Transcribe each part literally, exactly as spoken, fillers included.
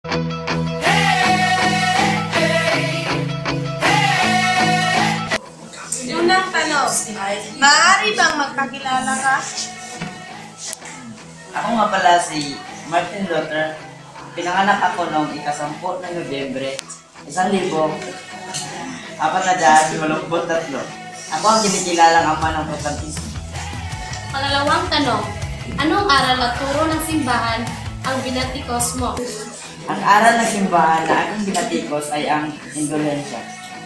Unang tanong, maaari bang magpakilala ka? Ako nga pala si Martin Luther. Pinanganak ako noong ikasampu ng Nobyembre, isang libo, apat na daan, walumput tatlo. Ako ang kinikilalang ama ng Protestantismo. Pangalawang tanong, anong aral at turo ng simbahan ang binatikos mo? Ang aral ng simbahan na aking binatikos ay ang indulensya.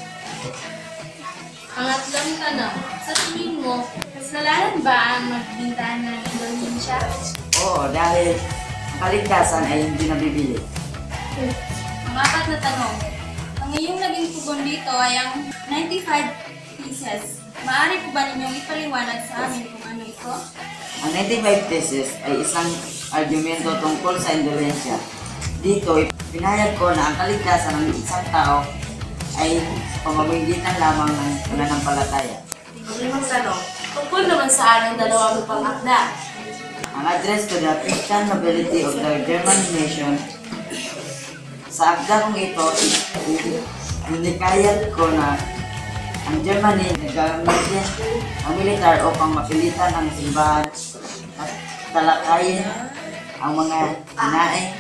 Pangatlong tanong, sa tingin mo, kasalanan ba ang magbintahan ng indulensya? Oo, dahil ang kaligtasan ay hindi nabibili. Pangapat na tanong, ang iyong naging tugon dito ay ang ninety-five pieces. Maaari po ba ninyong ipaliwanag sa amin kung ano ito? Ang ninety-five theses ay isang argumento tungkol sa indulensya. Dito, pinahayag ko na ang kaligtasan ng isang tao ay pamamagitan lamang ng pananampalataya. Limang tanong, tungkol naman saan ang dalawang pang akda? Ang address to the Christian nobility of the German nation. Sa akda kong ito, inikayat ko na ang Germany nagamit ang militar upang mapilitan ang simbahan at talakayin ang mga hinaing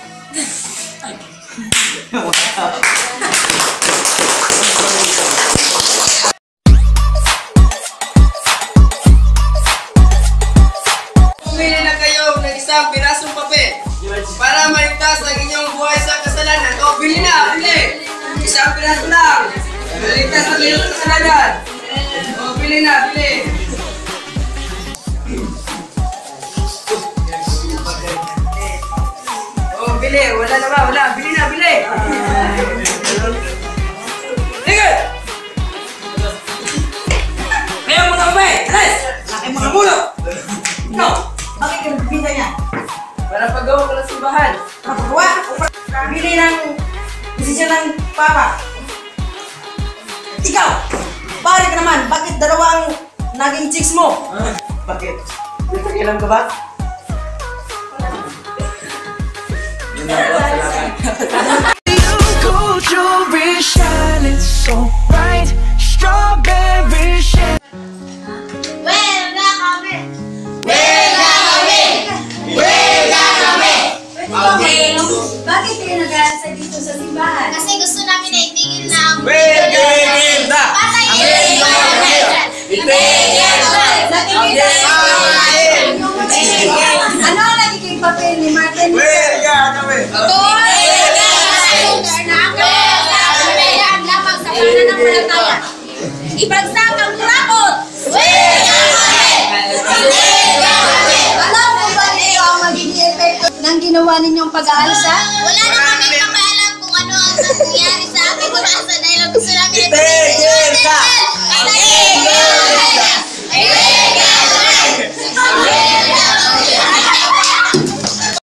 Pumili na kayo ng isang pirasong papel para maligtas ang inyong buhay sa kasalanan. O, bili na, bili! Isang piraso lang! Maligtas ang inyong kasalanan! O, bili na, bili! O, bili! Wala na ba? Wala! Bili na, bili! Tigil! Kaya mga umay! Alas! Laki mga mulo! Ikaw, bakit ka nagbibinta niya? Para paggawa ko ng simbahan. Kapagawa o pabili ng desisyon ng Papa? Ikaw, pare ka naman, bakit dalawang naging chicks mo? Ah, bakit? Nakikilam ka ba? Yun na po, salamat. Gold jewelry shining so bright, strawberry shine. Wala kami! Okay. Bakit kayo nag-aaral dito sa simbahan? Kasi gusto namin na itigil na ang... Itigil na! Patay! Ang itigil na! Itigil na! Ano ang nagiging papel ni Martin? Wega kami! Ibagsak ang kurakot! Alam mo ba niyo ang magiging epekto ng ginawa ninyong pag-aalsa? Wala na kami pakialam kung ano ang nangyayari sa amin kung nasa dahil gusto namin Itigil ka!